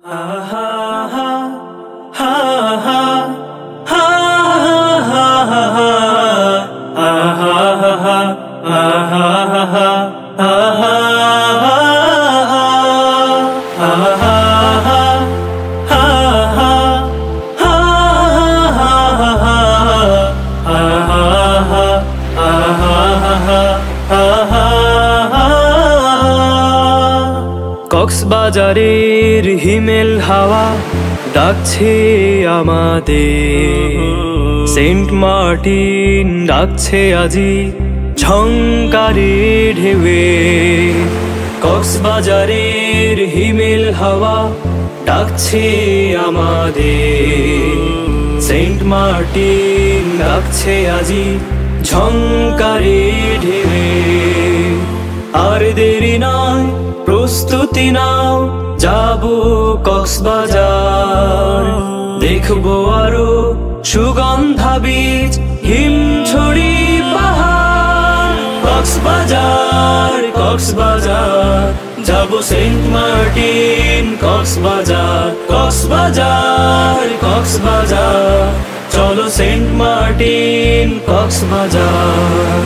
কক্সবাজারের হিমেল হাওয়া ডাকছে আমাদের, সেন্ট মার্টিন ডাকছে আজি ঝংকারে ঢেউয়ে। কক্সবাজারের হিমেল হাওয়া ডাকছে আমাদের, সেন্ট মার্টিন ডাকছে আজি ঝংকারে ঢেউয়ে। আর দেরি নয়, প্রস্তুতি নাও, যাবো কক্সবাজার, দেখবো আরো সুগন্ধা বীজ, হিমছড়ি পাহাড়। কক্সবাজার কক্সবাজার, যাবো সেন্ট মার্টিন। কক্সবাজার কক্সবাজার কক্সবাজার, চলো Saint Martin Cox's Bazar.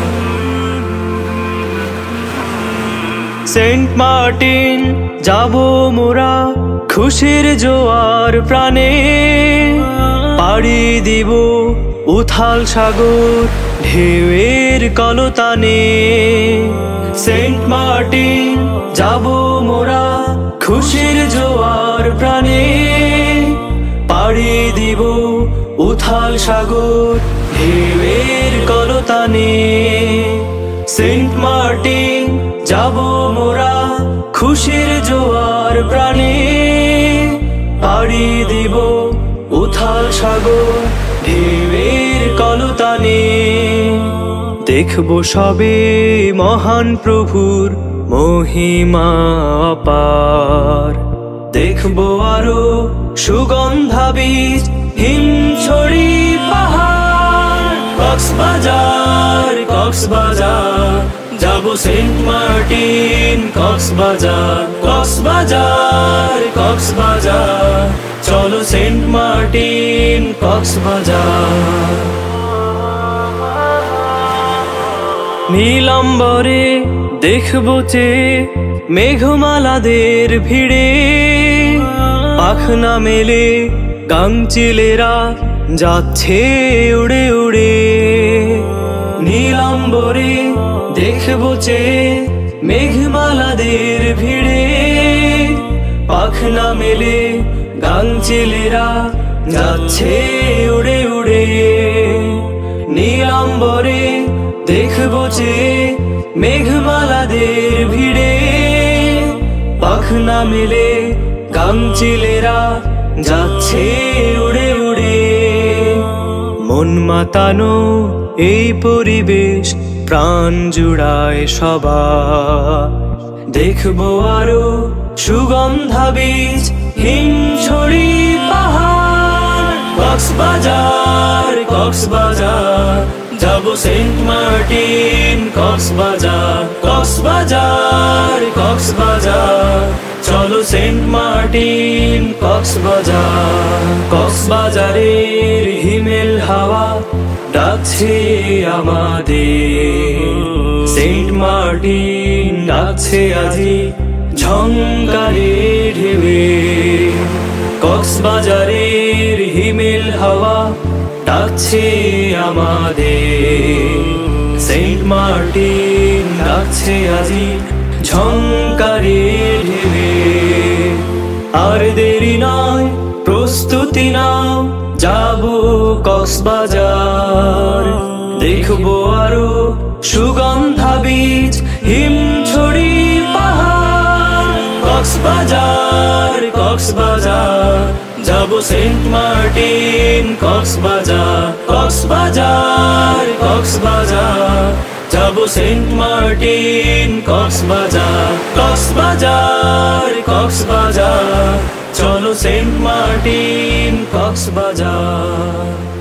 Saint Martin যাবো মোরা খুশির জোয়ার প্রাণে, পাড়ি দিব উথাল সাগর ঢেউয়ের কলতানে। সেন্ট মার্টিন যাবো মোরা খুশির জোয়ার প্রাণে, পাড়ি দিব উথাল সাগর ঢেউয়ের কলতানে। সেন্ট মার্টিন যাবো মোরা খুশির জোয়ার প্রাণে, পাড়ি দিব উথাল সাগর ঢেউয়ের কলতানে। দেখবো সবে মহান প্রভুর মহিমা অপার, দেখবো আরো সুগন্ধা বীজ, হিমছড়ি পাহাড়। কক্সবাজার কক্সবাজার, যাবো সেন্ট মার্টিন। কক্সবাজার কক্সবাজার কক্সবাজার, চলো সেন্ট মার্টিন কক্সবাজার। নীলাম্বরে দেখবো চেয়ে মেঘমালাদের ভিড়ে, পাখনা মেলে গাংচিলেরা যাচ্ছে উড়ে উড়ে। নীলাম্বরে দেখবো চেয়ে মেঘমালাদের ভিড়ে, পাখনা মেলে গাংচিলেরা যাচ্ছে উড়ে উড়ে। নীলাম্বরে দেখবো চেয়ে মেঘমালাদের ভিড়ে, পাখনা মেলে গাংচিলেরা যাচ্ছে উড়ে উড়ে। মন মাতানো এই পরিবেশ প্রাণ জুড়ায় সবার, দেখবো আরো সুগন্ধা বীজ, হিমছড়ি পাহাড়। কক্সবাজার কক্সবাজার, যাবো সেন্ট মার্টিন। কক্সবাজার কক্সবাজার কক্সবাজার, চলো সেন্ট মার্টিন কক্সবাজার। কক্সবাজারের হিমেল হাওয়া ডাকছে আমাদের, সেন্ট মার্টিন ডাকছে আজি ঝংকারে ঢেউয়ে। কক্সবাজারের হিমেল হাওয়া ডাকছে আমাদের, সেন্ট মার্টিন ডাকছে আজি ঝংকারে ঢেউয়ে। আর দেরি নয়, প্রস্তুতি নাও, যাবো কক্সবাজার, দেখবো আরো সুগন্ধা বীজ, হিমছড়ি পাহাড়। কক্সবাজার কক্সবাজার, যাবো সেন্ট মার্টিন। কক্সবাজার কক্সবাজার কক্সবাজার, যাবো সেন্ট মার্টিন। কক্সবাজার কক্সবাজার কক্সবাজার, চলো সেন্ট মার্টিন কক্সবাজার।